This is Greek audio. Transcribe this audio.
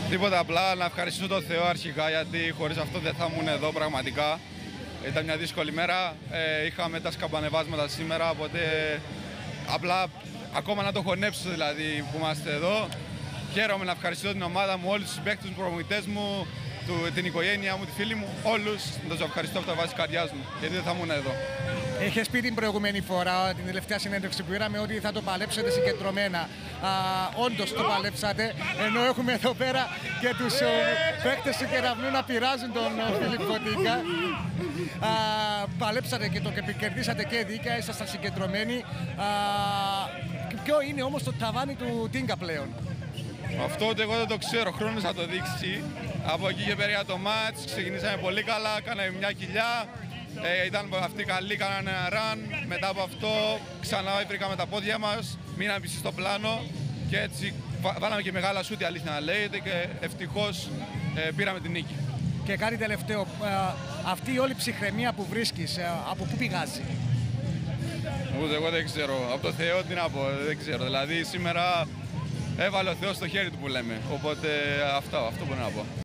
Τίποτα, απλά να ευχαριστήσω τον Θεό αρχικά, γιατί χωρίς αυτό δεν θα ήμουν εδώ πραγματικά. Ήταν μια δύσκολη μέρα, είχαμε τα σκαμπανεβάσματα σήμερα, οπότε απλά ακόμα να το χωνέψω δηλαδή που είμαστε εδώ. Χαίρομαι, να ευχαριστήσω την ομάδα μου, όλους τους παίκτες μου, προπονητές μου, την οικογένειά μου, τη φίλη μου, όλους. Να τους ευχαριστώ από τα βάση της καρδιάς μου, γιατί δεν θα ήμουν εδώ. Έχεις πει την προηγούμενη φορά, την τελευταία συνέντευξη που είδαμε, ότι θα το παλέψετε συγκεντρωμένα. Όντως το παλέψατε, ενώ έχουμε εδώ πέρα και τους παίκτες του Κεραυνού να πειράζουν τον Φίλιπ Φωτίγκα. Παλέψατε και το κερδίσατε και δίκαια, ήσασταν συγκεντρωμένοι. Ποιο είναι όμως το ταβάνι του Τίνγκα πλέον? Αυτό εγώ δεν το ξέρω, χρόνος θα το δείξει. Από εκεί και πέρα το μάτς, ξεκινήσαμε πολύ καλά, κάναμε μια κοιλιά. Ήταν αυτοί καλοί, κάνανε ένα run. Μετά από αυτό ξανά βρήκαμε τα πόδια μας, μείναμε πίσω στο πλάνο και έτσι βάλαμε και μεγάλα σούτ, η αλήθεια να λέγεται, και ευτυχώς πήραμε την νίκη. Και κάτι τελευταίο, αυτή η όλη ψυχραιμία που βρίσκεις, από πού πηγάζει? Ούτε εγώ δεν ξέρω, από το Θεό τι να πω, δεν ξέρω. Δηλαδή σήμερα έβαλε ο Θεός στο χέρι του που λέμε, οπότε αυτό μπορώ να πω.